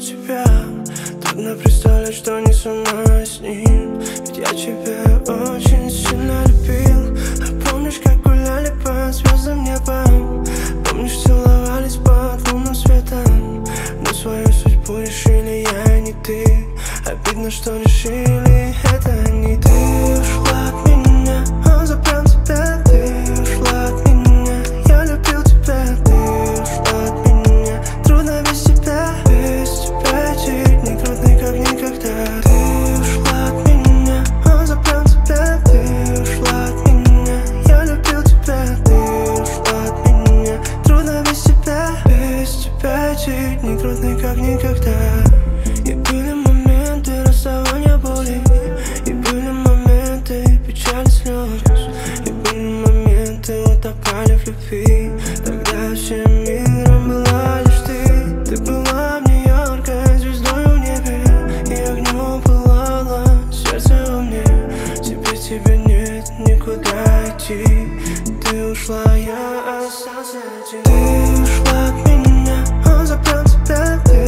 тебя. Трудно представлять, что не со мной с ним. Ведь я тебя очень сильно любил. А помнишь, как гуляли по звездам небом? Помнишь, целовались под лунным светом? Но свою судьбу решили я и не ты. Обидно, что решили это не ты. Ты ушла от меня, он забрал тебя. Ты ушла от меня, я любил тебя. Ты ушла от меня, трудно без тебя. Без тебя жить не трудно, как никогда. Ты ушла от меня, он забрал тебя. Ты ушла от меня, я любил тебя. Ты ушла от меня, трудно без тебя. Без тебя жить не трудно, как никогда. И были моменты расставания боли, и были моменты печали слез, и были моменты утопали в любви. Тогда всем миром была лишь ты. Ты была мне яркой звездой в небе, и огнем пылало сердце во мне. Теперь тебя нет, никуда идти. Ты ушла, я остался один. Ты ушла от меня, он забрал тебя.